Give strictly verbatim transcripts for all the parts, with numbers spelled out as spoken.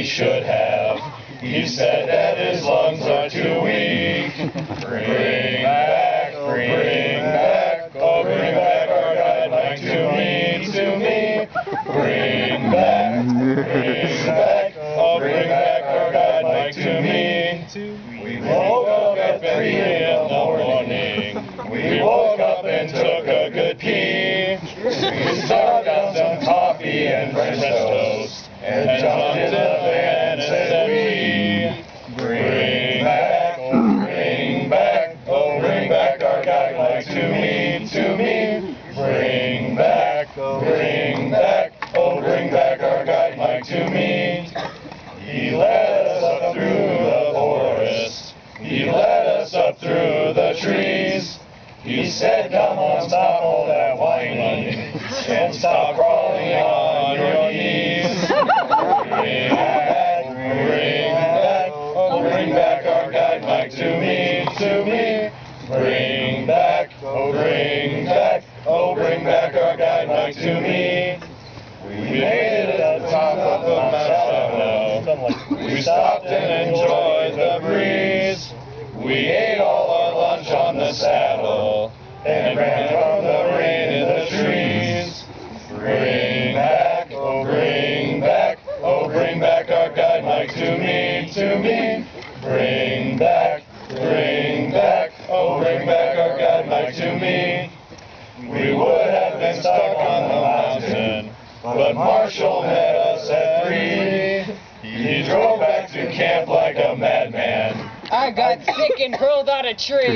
he should have. He said that his lungs are too weak. Bring back, bring back, oh bring back our guide Mike to me, to me. Bring back, bring back, oh bring back our guide Mike to me. We woke up at three in the morning. We woke up and took a good pee. We started down some coffee and French toast and jumped in the van and said we bring back, bring back, oh bring back our guide Mike to me, to me. Bring back, bring back, oh bring back our guide Mike to me. He led us up through the forest. He led us up through the trees. He said, come on, stop all that whining and stop crawling on your knees. Bring back, bring back, oh bring back our guide Mike to me, to me. Bring back, oh bring back, oh bring back our guide Mike to me. We made it at the top of the mountain. We stopped and enjoyed the breeze. We ate all our lunch on the saddle and ran from the rain in the trees. Bring back, oh bring back, oh bring back our guide Mike to me, to me. Bring back, bring back, oh bring back our guide Mike to me. We would have been stuck on the mountain, but Marshall met us at three. He drove back to camp like a madman. I got sick and hurled out a tree. Bring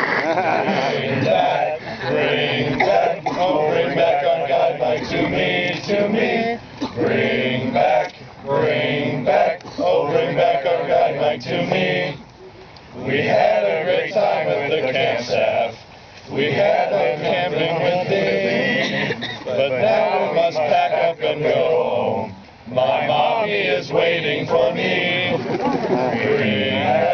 back, bring back, oh bring back our guide Mike to me, to me. Bring back, bring back, oh bring back our guide Mike to me. We had a great time with the camp staff. We had fun camping with thee. But now we must pack up and go home. My mommy is waiting for me. Bring back,